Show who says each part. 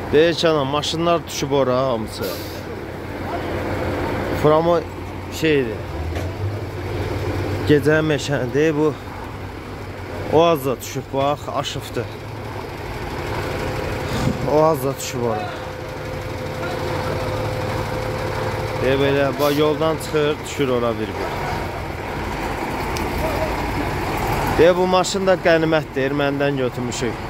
Speaker 1: Deyir ki, anam, maşınlar düşüb ora hamısı. Framo şeydir. Gecə meşənidir bu. O az da düşüb, bax, aşıbdır. O az da düşüb ora. Belə, bax, yoldan çıxır, düşür ora bir-bir. Bu maşın da qənimətdir, məndən götürmüşük.